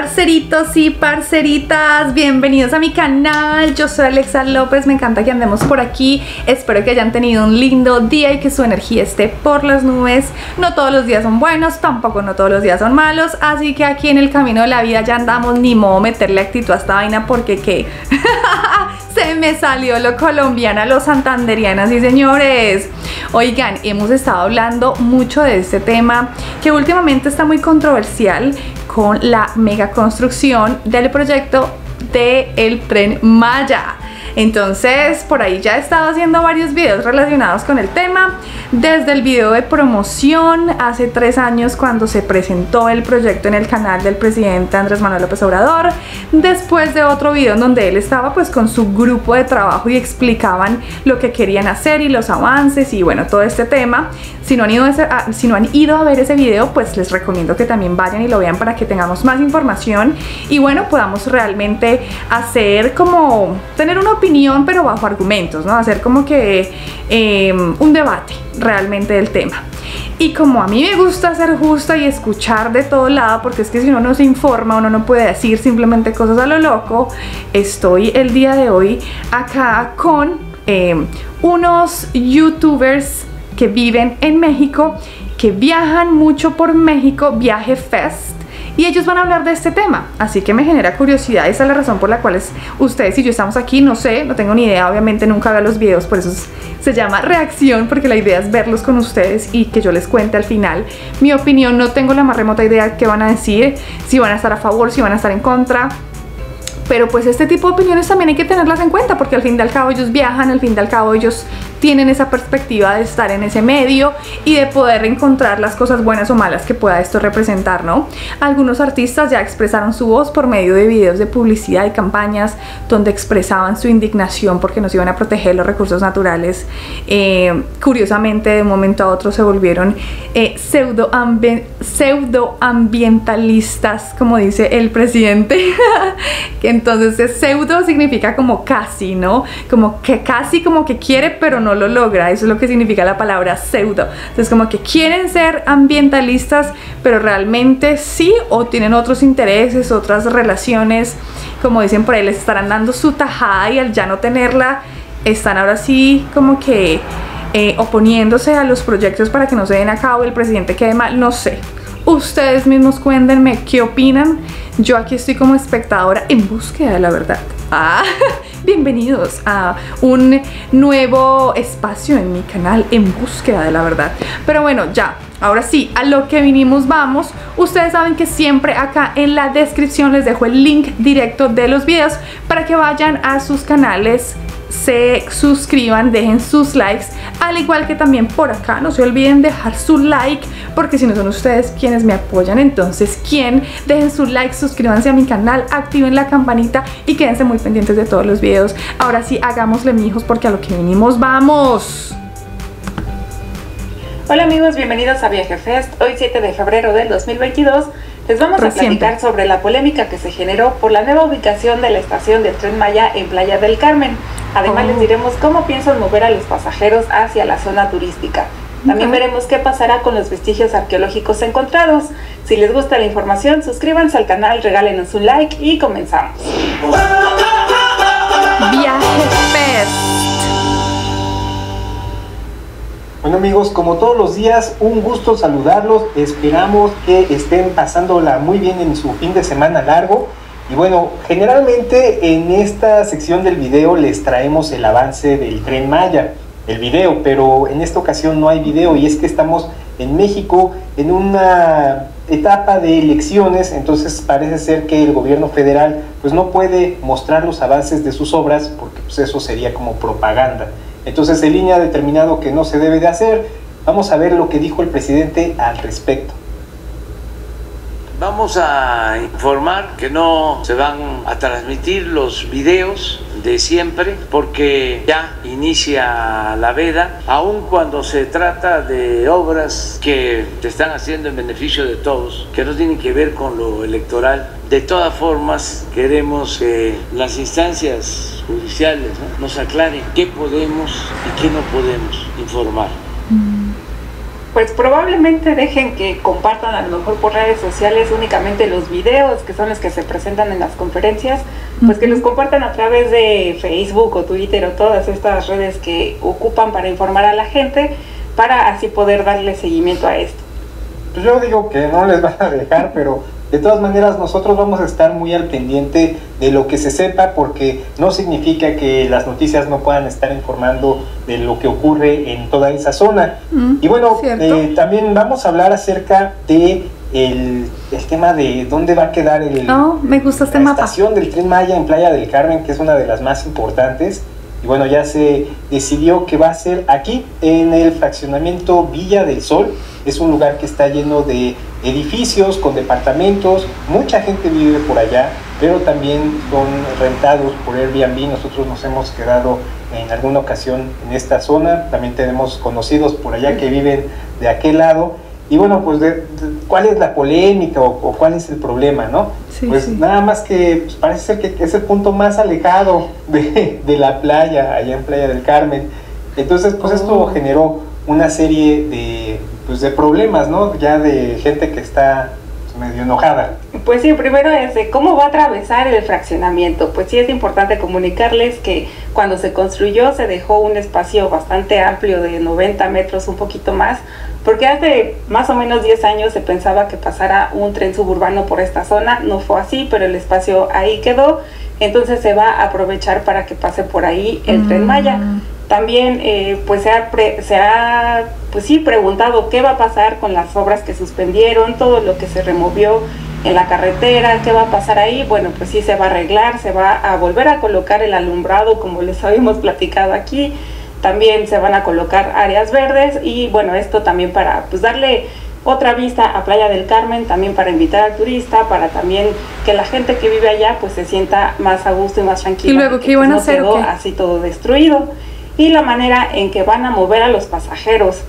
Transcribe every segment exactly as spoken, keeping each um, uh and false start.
Parceritos y parceritas, bienvenidos a mi canal. Yo soy Alexa López, me encanta que andemos por aquí. Espero que hayan tenido un lindo día y que su energía esté por las nubes. No todos los días son buenos, tampoco no todos los días son malos, así que aquí en el camino de la vida ya andamos, ni modo meterle actitud a esta vaina porque qué. Se me salió lo colombiana, lo santanderiana, sí señores. Oigan, hemos estado hablando mucho de este tema que últimamente está muy controversial con la mega construcción del proyecto del Tren Maya. Entonces por ahí ya he estado haciendo varios videos relacionados con el tema, desde el video de promoción hace tres años cuando se presentó el proyecto en el canal del presidente Andrés Manuel López Obrador, después de otro video en donde él estaba pues con su grupo de trabajo y explicaban lo que querían hacer y los avances y bueno, todo este tema. Si no han ido a, ese, a, si no han ido a ver ese video, pues les recomiendo que también vayan y lo vean para que tengamos más información y bueno, podamos realmente hacer como, tener una opinión pero bajo argumentos, ¿no? Hacer como que eh, un debate realmente del tema. Y como a mí me gusta ser justa y escuchar de todo lado, porque es que si uno no se informa, uno no puede decir simplemente cosas a lo loco, estoy el día de hoy acá con eh, unos youtubers que viven en México, que viajan mucho por México, Viaje Fest, y ellos van a hablar de este tema, así que me genera curiosidad. Esa es la razón por la cual es, ustedes y yo estamos aquí, no sé, no tengo ni idea, obviamente nunca veo los videos, por eso es, se llama reacción, porque la idea es verlos con ustedes y que yo les cuente al final mi opinión. No tengo la más remota idea de qué van a decir, si van a estar a favor, si van a estar en contra, pero pues este tipo de opiniones también hay que tenerlas en cuenta, porque al fin y al cabo ellos viajan, al fin y al cabo ellos tienen esa perspectiva de estar en ese medio y de poder encontrar las cosas buenas o malas que pueda esto representar, ¿no? Algunos artistas ya expresaron su voz por medio de videos de publicidad y campañas donde expresaban su indignación porque no se iban a proteger los recursos naturales. Eh, curiosamente, de un momento a otro se volvieron eh, pseudo, pseudo ambientalistas, como dice el presidente. Entonces pseudo significa como casi, ¿no? Como que casi, como que quiere pero no lo logra. Eso es lo que significa la palabra pseudo. Entonces como que quieren ser ambientalistas pero realmente sí, o tienen otros intereses, otras relaciones, como dicen por ahí, les estarán dando su tajada y al ya no tenerla están ahora sí como que eh, oponiéndose a los proyectos para que no se den a cabo y el presidente quede mal, no sé. Ustedes mismos cuéntenme qué opinan. Yo aquí estoy como espectadora en búsqueda de la verdad. Ah, bienvenidos a un nuevo espacio en mi canal, En Búsqueda de la Verdad. Pero bueno, ya, ahora sí, a lo que vinimos vamos. Ustedes saben que siempre acá en la descripción les dejo el link directo de los videos para que vayan a sus canales, se suscriban, dejen sus likes, al igual que también por acá no se olviden dejar su like, porque si no son ustedes quienes me apoyan, entonces ¿quién? Dejen su like, suscríbanse a mi canal, activen la campanita y quédense muy pendientes de todos los videos. Ahora sí, hagámosle, mijos, porque a lo que venimos vamos. Hola amigos, bienvenidos a Viaje Fest. Hoy siete de febrero del dos mil veintidós les vamos Reciente. a platicar sobre la polémica que se generó por la nueva ubicación de la estación del Tren Maya en Playa del Carmen. Además oh. les diremos cómo piensan mover a los pasajeros hacia la zona turística. También okay. veremos qué pasará con los vestigios arqueológicos encontrados. Si les gusta la información, suscríbanse al canal, regálenos un like y comenzamos. Viaje Fest. Bueno amigos, como todos los días, un gusto saludarlos. Esperamos que estén pasándola muy bien en su fin de semana largo. Y bueno, generalmente en esta sección del video les traemos el avance del Tren Maya, el video, pero en esta ocasión no hay video y es que estamos en México en una etapa de elecciones, entonces parece ser que el gobierno federal pues no puede mostrar los avances de sus obras porque pues eso sería como propaganda. Entonces el I N E ha determinado que no se debe de hacer. Vamos a ver lo que dijo el presidente al respecto. Vamos a informar que no se van a transmitir los videos de siempre porque ya inicia la veda, aun cuando se trata de obras que se están haciendo en beneficio de todos, que no tienen que ver con lo electoral. De todas formas, queremos que las instancias judiciales, ¿no?, nos aclaren qué podemos y qué no podemos informar. Pues probablemente dejen que compartan a lo mejor por redes sociales únicamente los videos, que son los que se presentan en las conferencias, pues que los compartan a través de Facebook o Twitter o todas estas redes que ocupan para informar a la gente, para así poder darle seguimiento a esto. Pues yo digo que no les van a dejar, pero de todas maneras nosotros vamos a estar muy al pendiente de lo que se sepa, porque no significa que las noticias no puedan estar informando de lo que ocurre en toda esa zona. Mm, y bueno, eh, también vamos a hablar acerca de el, el tema de dónde va a quedar el, oh, me gusta este la mapa. estación del Tren Maya en Playa del Carmen, que es una de las más importantes. Y bueno, ya se decidió que va a ser aquí, en el fraccionamiento Villa del Sol. Es un lugar que está lleno de edificios con departamentos, mucha gente vive por allá, pero también son rentados por Airbnb. Nosotros nos hemos quedado en alguna ocasión en esta zona, también tenemos conocidos por allá que viven de aquel lado. Y bueno, pues de, de, ¿cuál es la polémica o, o cuál es el problema, no? Sí, pues sí. Nada más que pues parece ser que, que es el punto más alejado de, de la playa, allá en Playa del Carmen. Entonces, pues oh. esto generó una serie de, pues, de problemas, ¿no? Ya de gente que está medio enojada. Pues sí, primero es de cómo va a atravesar el fraccionamiento. Pues sí es importante comunicarles que cuando se construyó se dejó un espacio bastante amplio de noventa metros, un poquito más, porque hace más o menos diez años se pensaba que pasara un tren suburbano por esta zona. No fue así, pero el espacio ahí quedó, entonces se va a aprovechar para que pase por ahí el mm. Tren Maya. También eh, pues se ha, pre, se ha pues sí, preguntado qué va a pasar con las obras que suspendieron, todo lo que se removió en la carretera, qué va a pasar ahí. Bueno, pues sí se va a arreglar, se va a volver a colocar el alumbrado como les habíamos platicado aquí. También se van a colocar áreas verdes y bueno, esto también para pues darle otra vista a Playa del Carmen, también para invitar al turista, para también que la gente que vive allá pues se sienta más a gusto y más tranquila. ¿Y luego qué iban a hacer? No quedó así todo destruido. Y la manera en que van a mover a los pasajeros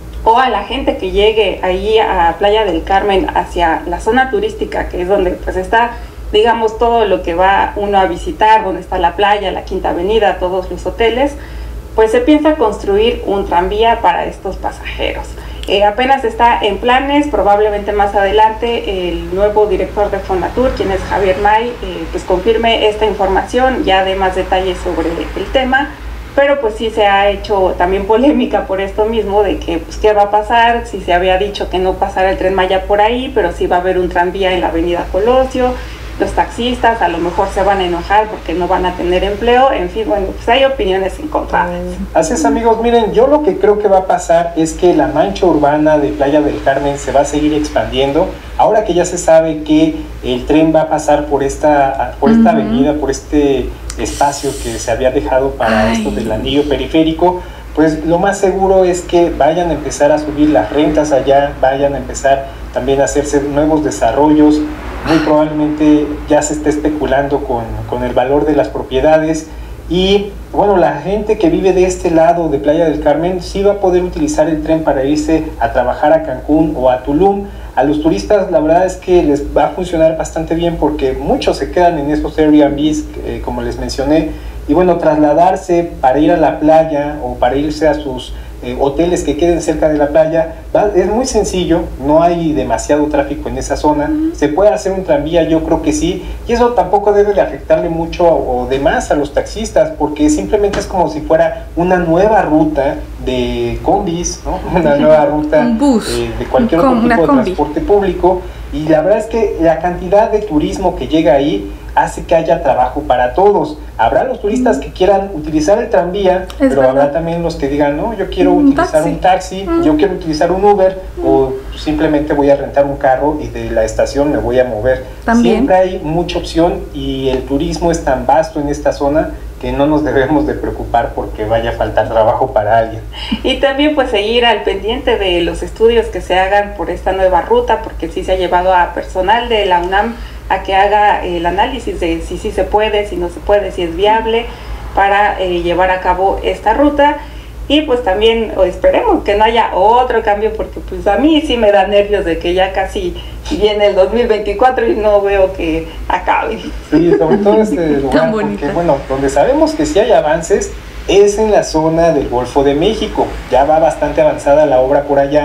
o a la gente que llegue allí a Playa del Carmen hacia la zona turística, que es donde pues está, digamos, todo lo que va uno a visitar, donde está la playa, la Quinta Avenida, todos los hoteles, pues se piensa construir un tranvía para estos pasajeros. Eh, apenas está en planes, probablemente más adelante el nuevo director de Fonatur, quien es Javier May, eh, pues confirme esta información, ya dé más detalles sobre el tema. Pero pues sí se ha hecho también polémica por esto mismo, de que pues qué va a pasar, si se había dicho que no pasara el Tren Maya por ahí, pero sí va a haber un tranvía en la avenida Colosio. Los taxistas a lo mejor se van a enojar porque no van a tener empleo. En fin, bueno, pues hay opiniones encontradas. Así es, amigos, miren, yo lo que creo que va a pasar es que la mancha urbana de Playa del Carmen se va a seguir expandiendo. Ahora que ya se sabe que el tren va a pasar por esta, por esta uh-huh. avenida, por este espacio que se había dejado para Ay. esto del anillo periférico, pues lo más seguro es que vayan a empezar a subir las rentas allá, vayan a empezar también a hacerse nuevos desarrollos. Muy probablemente ya se esté especulando con, con el valor de las propiedades. Y bueno, la gente que vive de este lado de Playa del Carmen sí va a poder utilizar el tren para irse a trabajar a Cancún o a Tulum. A los turistas la verdad es que les va a funcionar bastante bien, porque muchos se quedan en esos Airbnbs, eh, como les mencioné, y bueno, trasladarse para ir a la playa o para irse a sus eh, hoteles que queden cerca de la playa, va, es muy sencillo, no hay demasiado tráfico en esa zona. Uh-huh. Se puede hacer un tranvía, yo creo que sí, y eso tampoco debe de afectarle mucho o de más a los taxistas, porque simplemente es como si fuera una nueva ruta de combis, ¿no? Una nueva ruta un bus, eh, de cualquier otro tipo de transporte público. Y la verdad es que la cantidad de turismo que llega ahí hace que haya trabajo para todos. Habrá los turistas que quieran utilizar el tranvía, es pero verdad. Habrá también los que digan, no, yo quiero un utilizar taxi. un taxi, mm. yo quiero utilizar un Uber, mm. o simplemente voy a rentar un carro y de la estación me voy a mover. También. Siempre hay mucha opción y el turismo es tan vasto en esta zona que no nos debemos de preocupar porque vaya a faltar trabajo para alguien. Y también pues seguir al pendiente de los estudios que se hagan por esta nueva ruta, porque sí se ha llevado a personal de la UNAM a que haga el análisis de si sí se puede, si no se puede, si es viable para eh, llevar a cabo esta ruta. Y pues también o esperemos que no haya otro cambio, porque pues a mí sí me da nervios de que ya casi viene el dos mil veinticuatro y no veo que acabe. Sí, sobre todo este lugar, porque bueno, donde sabemos que sí hay avances es en la zona del Golfo de México. Ya va bastante avanzada la obra por allá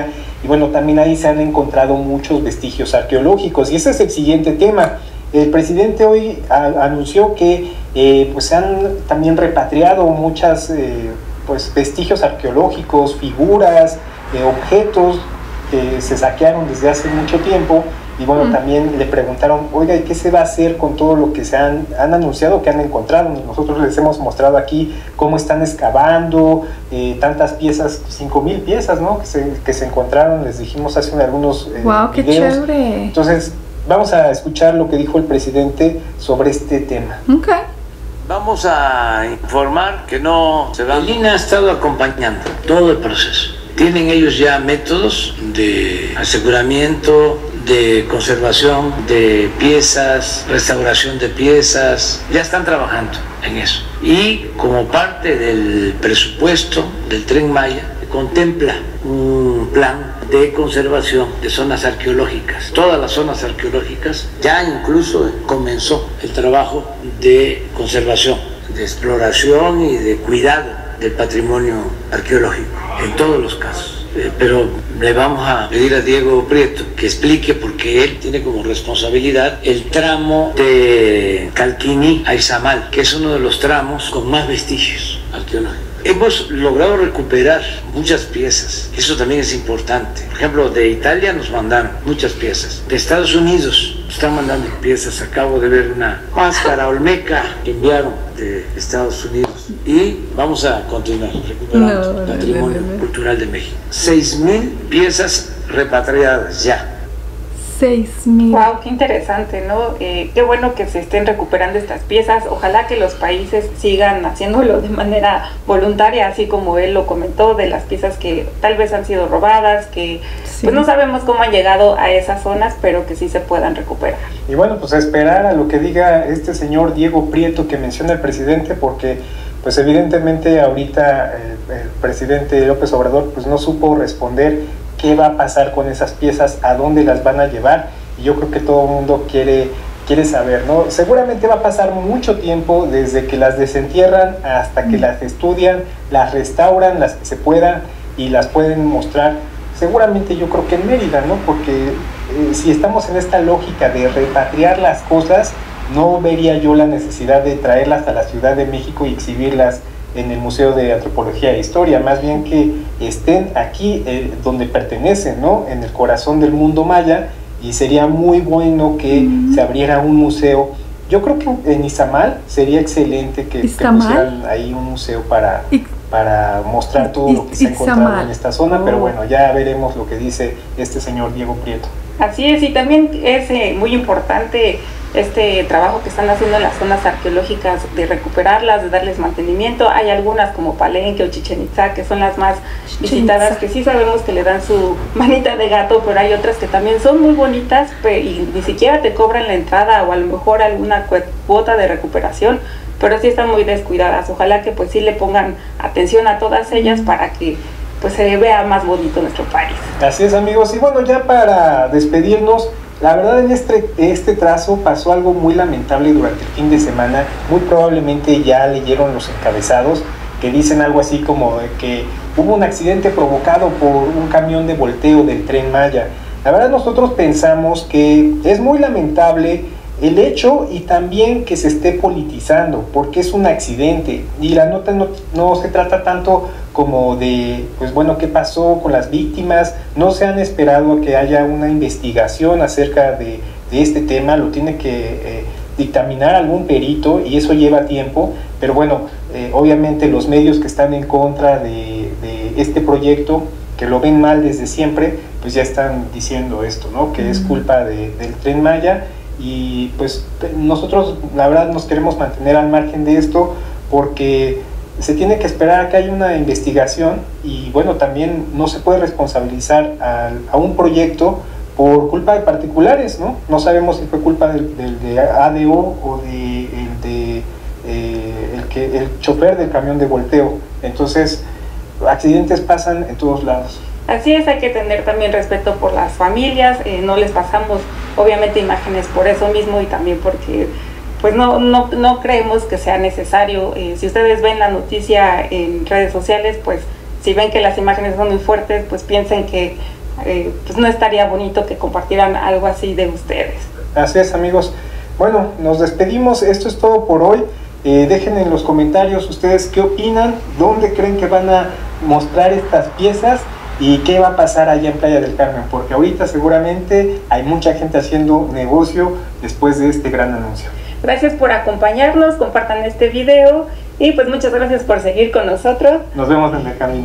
y bueno, también ahí se han encontrado muchos vestigios arqueológicos, y ese es el siguiente tema. El presidente hoy a, anunció que eh, pues se han también repatriado muchas eh, pues vestigios arqueológicos, figuras, eh, objetos que se saquearon desde hace mucho tiempo. Y bueno, mm. también le preguntaron, oiga, ¿y qué se va a hacer con todo lo que se han, han anunciado que han encontrado? Nosotros les hemos mostrado aquí cómo están excavando, eh, tantas piezas, cinco mil piezas, ¿no? Que se, que se encontraron, les dijimos hace algunos eh, ¡Wow, qué videos. chévere! Entonces, vamos a escuchar lo que dijo el presidente sobre este tema. Ok. Vamos a informar que no se va. El I N A ha estado acompañando todo el proceso. Tienen ellos ya métodos de aseguramiento, de conservación de piezas, restauración de piezas, ya están trabajando en eso. Y como parte del presupuesto del Tren Maya, contempla un plan de conservación de zonas arqueológicas. Todas las zonas arqueológicas, ya incluso comenzó el trabajo de conservación, de exploración y de cuidado del patrimonio arqueológico, en todos los casos. Eh, pero le vamos a pedir a Diego Prieto que explique, porque él tiene como responsabilidad el tramo de Calquiní a Izamal, que es uno de los tramos con más vestigios arqueológicos. Hemos logrado recuperar muchas piezas, eso también es importante. Por ejemplo, de Italia nos mandaron muchas piezas, de Estados Unidos nos están mandando piezas. Acabo de ver una máscara olmeca que enviaron de Estados Unidos, y vamos a continuar recuperando el patrimonio no, no, no, no. cultural de México. Seis mil piezas repatriadas ya. Seis mil. Wow, qué interesante, ¿no? Eh, qué bueno que se estén recuperando estas piezas. Ojalá que los países sigan haciéndolo de manera voluntaria, así como él lo comentó, de las piezas que tal vez han sido robadas, que sí. pues no sabemos cómo han llegado a esas zonas, pero que sí se puedan recuperar. Y bueno, pues a esperar a lo que diga este señor Diego Prieto que menciona el presidente, porque pues evidentemente ahorita el, el presidente López Obrador pues no supo responder qué va a pasar con esas piezas, a dónde las van a llevar, y yo creo que todo el mundo quiere, quiere saber, ¿no? Seguramente va a pasar mucho tiempo desde que las desentierran hasta que las estudian, las restauran, las que se puedan, y las pueden mostrar, seguramente yo creo que en Mérida, ¿no? Porque eh, si estamos en esta lógica de repatriar las cosas, no vería yo la necesidad de traerlas a la Ciudad de México y exhibirlas en el Museo de Antropología e Historia, más bien que estén aquí eh, donde pertenecen, ¿no? En el corazón del mundo maya, y sería muy bueno que mm. se abriera un museo. Yo creo que en Izamal sería excelente que, que pusieran ahí un museo para, para mostrar todo lo que se ha encontrado en esta zona, oh. pero bueno, ya veremos lo que dice este señor Diego Prieto. Así es, y también es eh, muy importante este trabajo que están haciendo en las zonas arqueológicas, de recuperarlas, de darles mantenimiento. Hay algunas como Palenque o Chichén Itzá, que son las más visitadas, que sí sabemos que le dan su manita de gato, pero hay otras que también son muy bonitas y ni siquiera te cobran la entrada, o a lo mejor alguna cuota de recuperación, pero sí están muy descuidadas. Ojalá que pues sí le pongan atención a todas ellas para que pues se vea más bonito nuestro país. Así es, amigos, y bueno, ya para despedirnos, la verdad en este, este trazo pasó algo muy lamentable durante el fin de semana. Muy probablemente ya leyeron los encabezados que dicen algo así como de que hubo un accidente provocado por un camión de volteo del Tren Maya. La verdad nosotros pensamos que es muy lamentable el hecho, y también que se esté politizando, porque es un accidente, y la nota no, no se trata tanto como de, pues bueno, qué pasó con las víctimas. No se han esperado a que haya una investigación acerca de, de este tema, lo tiene que eh, dictaminar algún perito, y eso lleva tiempo, pero bueno, eh, obviamente los medios que están en contra de, de este proyecto, que lo ven mal desde siempre, pues ya están diciendo esto, ¿no? Que es culpa de, del Tren Maya. Y pues nosotros la verdad nos queremos mantener al margen de esto, porque se tiene que esperar a que haya una investigación, y bueno, también no se puede responsabilizar a, a un proyecto por culpa de particulares, ¿no? No sabemos si fue culpa del, del de A D O o de, el, de eh, el, que, el chofer del camión de volteo. Entonces, accidentes pasan en todos lados. Así es, hay que tener también respeto por las familias, eh, no les pasamos obviamente imágenes por eso mismo, y también porque pues no, no, no creemos que sea necesario. Eh, si ustedes ven la noticia en redes sociales, pues si ven que las imágenes son muy fuertes, pues piensen que eh, pues no estaría bonito que compartieran algo así de ustedes. Así es, amigos. Bueno, nos despedimos, esto es todo por hoy. Eh, dejen en los comentarios ustedes qué opinan, dónde creen que van a mostrar estas piezas y qué va a pasar allá en Playa del Carmen, porque ahorita seguramente hay mucha gente haciendo negocio después de este gran anuncio. Gracias por acompañarnos, compartan este video y pues muchas gracias por seguir con nosotros. Nos vemos en el camino.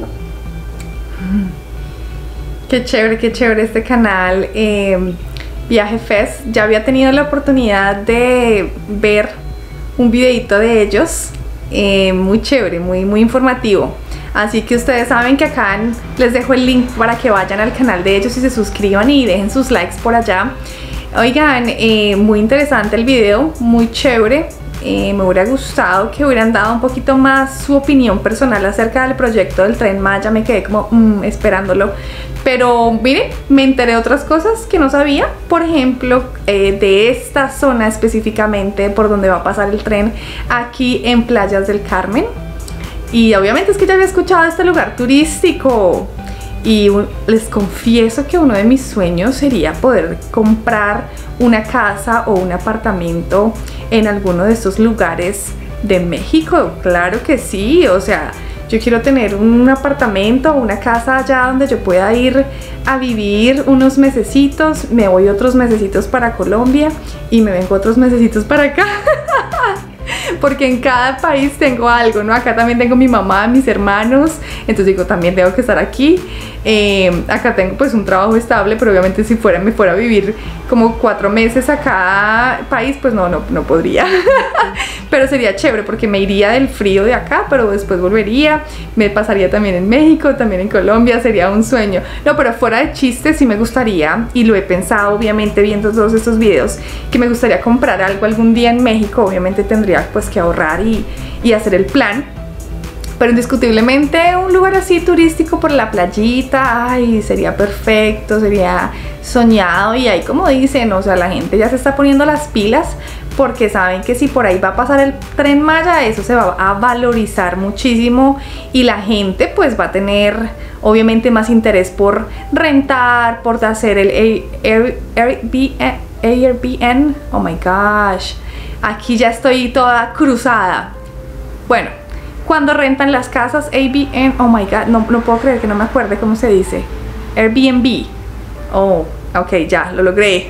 Qué chévere, qué chévere este canal. eh, Viaje Fest. Ya había tenido la oportunidad de ver un videito de ellos, eh, muy chévere, muy, muy informativo. Así que ustedes saben que acá les dejo el link para que vayan al canal de ellos y se suscriban y dejen sus likes por allá. Oigan, eh, muy interesante el video, muy chévere. Eh, me hubiera gustado que hubieran dado un poquito más su opinión personal acerca del proyecto del Tren Maya. Me quedé como mmm, esperándolo. Pero miren, me enteré de otras cosas que no sabía. Por ejemplo, eh, de esta zona específicamente por donde va a pasar el tren, aquí en Playas del Carmen. Y obviamente es que ya había escuchado este lugar turístico. Y les confieso que uno de mis sueños sería poder comprar una casa o un apartamento en alguno de estos lugares de México. Claro que sí, o sea, yo quiero tener un apartamento o una casa allá donde yo pueda ir a vivir unos mesecitos, me voy otros mesecitos para Colombia y me vengo otros mesecitos para acá. Porque en cada país tengo algo, ¿no? Acá también tengo mi mamá, mis hermanos, entonces digo, también tengo que estar aquí. Eh, acá tengo pues un trabajo estable, pero obviamente si fuera, me fuera a vivir como cuatro meses a cada país, pues no, no, no podría. Pero sería chévere porque me iría del frío de acá, pero después volvería, me pasaría también en México, también en Colombia, sería un sueño. No, pero fuera de chistes sí me gustaría, y lo he pensado obviamente viendo todos estos videos, que me gustaría comprar algo algún día en México. Obviamente tendría pues que ahorrar y, y hacer el plan, pero indiscutiblemente un lugar así turístico por la playita, ay, sería perfecto, sería soñado. Y ahí, como dicen, o sea, la gente ya se está poniendo las pilas porque saben que si por ahí va a pasar el Tren Maya, eso se va a valorizar muchísimo y la gente pues va a tener obviamente más interés por rentar, por hacer el Airbnb. Airbnb, oh my gosh, aquí ya estoy toda cruzada. Bueno, cuando rentan las casas, Airbnb, oh my god, no, no puedo creer que no me acuerde cómo se dice. Airbnb, oh, ok, ya, lo logré.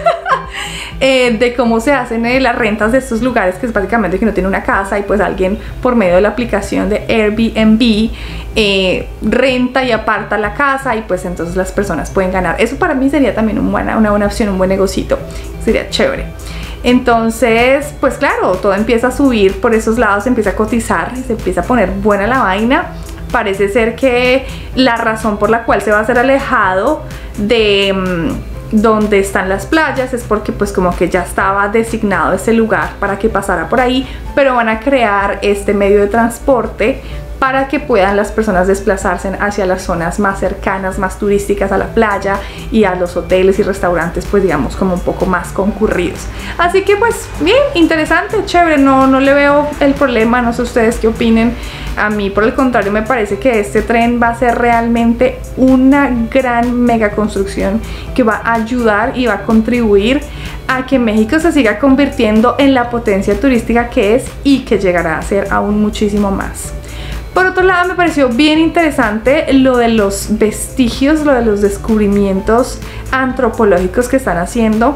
eh, de cómo se hacen eh, las rentas de estos lugares, que es básicamente que no tiene una casa y pues alguien por medio de la aplicación de Airbnb eh, renta y aparta la casa y pues entonces las personas pueden ganar. Eso para mí sería también un buena, una buena opción, un buen negocito, sería chévere. Entonces, pues claro, todo empieza a subir por esos lados, se empieza a cotizar, se empieza a poner buena la vaina. Parece ser que la razón por la cual se va a hacer alejado de mmm, donde están las playas es porque pues como que ya estaba designado ese lugar para que pasara por ahí, pero van a crear este medio de transporte para que puedan las personas desplazarse hacia las zonas más cercanas, más turísticas a la playa y a los hoteles y restaurantes, pues digamos como un poco más concurridos. Así que pues bien, interesante, chévere, no, no le veo el problema, no sé ustedes qué opinen. A mí por el contrario me parece que este tren va a ser realmente una gran mega construcción que va a ayudar y va a contribuir a que México se siga convirtiendo en la potencia turística que es y que llegará a ser aún muchísimo más. Por otro lado, me pareció bien interesante lo de los vestigios, lo de los descubrimientos antropológicos que están haciendo.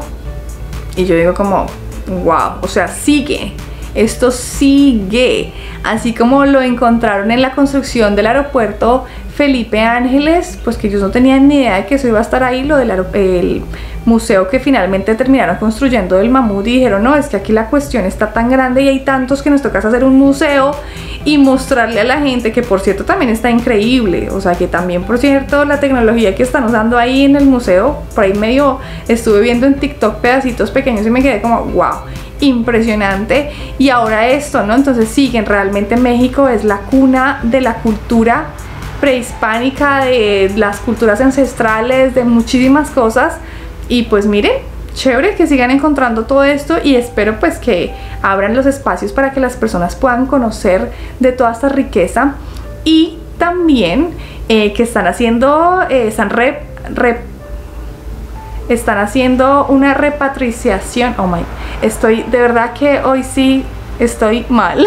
Y yo digo como, wow, o sea, sigue, esto sigue. Así como lo encontraron en la construcción del aeropuerto Felipe Ángeles, pues que ellos no tenían ni idea de que eso iba a estar ahí, lo del el museo que finalmente terminaron construyendo del mamut, y dijeron, no, es que aquí la cuestión está tan grande y hay tantos que nos toca hacer un museo y mostrarle a la gente, que por cierto también está increíble, o sea que también por cierto la tecnología que están usando ahí en el museo, por ahí medio estuve viendo en TikTok pedacitos pequeños y me quedé como, wow, impresionante. Y ahora esto, ¿no? Entonces siguen, realmente México es la cuna de la cultura prehispánica, de las culturas ancestrales, de muchísimas cosas. Y pues miren, chévere que sigan encontrando todo esto, y espero pues que abran los espacios para que las personas puedan conocer de toda esta riqueza. Y también eh, que están haciendo, eh, están re re, están haciendo una repatriación. Oh my, estoy, de verdad que hoy sí estoy mal.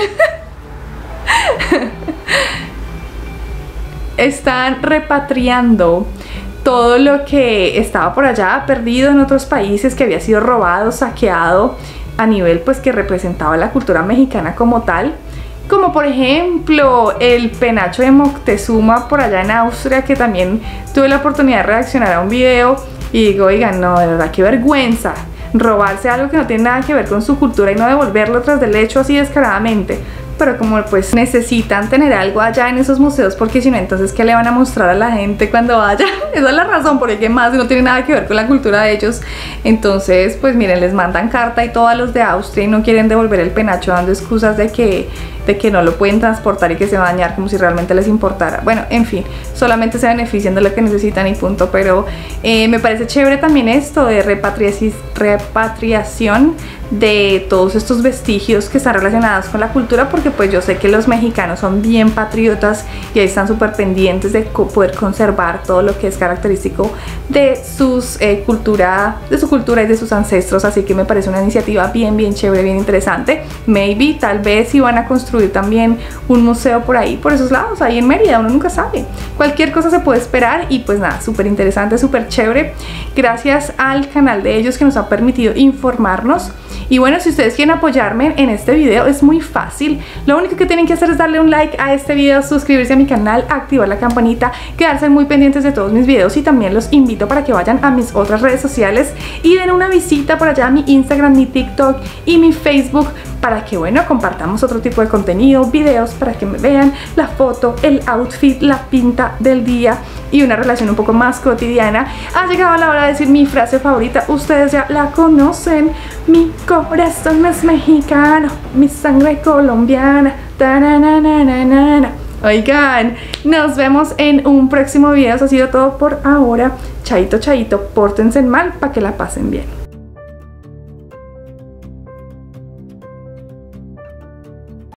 Están repatriando todo lo que estaba por allá perdido en otros países, que había sido robado, saqueado a nivel pues que representaba la cultura mexicana como tal, como por ejemplo el penacho de Moctezuma por allá en Austria, que también tuve la oportunidad de reaccionar a un video y digo, oigan, no, de verdad qué vergüenza robarse algo que no tiene nada que ver con su cultura y no devolverlo tras del hecho así descaradamente. Pero como pues necesitan tener algo allá en esos museos, porque si no, entonces ¿qué le van a mostrar a la gente cuando vaya? Esa es la razón por el que más no tiene nada que ver con la cultura de ellos. Entonces pues miren, les mandan carta y todo a los de Austria y no quieren devolver el penacho dando excusas de que, de que no lo pueden transportar y que se va a dañar, como si realmente les importara. Bueno, en fin, solamente se benefician de lo que necesitan y punto. Pero eh, me parece chévere también esto de repatriación de todos estos vestigios que están relacionados con la cultura, porque pues yo sé que los mexicanos son bien patriotas y ahí están súper pendientes de poder conservar todo lo que es característico de sus eh, cultura, de su cultura y de sus ancestros. Así que me parece una iniciativa bien bien chévere, bien interesante. Maybe, tal vez si van a construir también un museo por ahí, por esos lados, ahí en Mérida, uno nunca sabe. Cualquier cosa se puede esperar y pues nada, súper interesante, súper chévere. Gracias al canal de ellos que nos ha permitido informarnos. Y bueno, si ustedes quieren apoyarme en este video es muy fácil. Lo único que tienen que hacer es darle un like a este video, suscribirse a mi canal, activar la campanita, quedarse muy pendientes de todos mis videos, y también los invito para que vayan a mis otras redes sociales y den una visita por allá a mi Instagram, mi TikTok y mi Facebook, para que bueno, compartamos otro tipo de contenido, videos para que me vean la foto, el outfit, la pinta del día y una relación un poco más cotidiana. Ha llegado la hora de decir mi frase favorita, ustedes ya la conocen: mi corazón es mexicano, mi sangre colombiana. Ta-na-na-na-na-na. Oigan, nos vemos en un próximo video. Eso ha sido todo por ahora. Chaito, chaito, pórtense mal para que la pasen bien.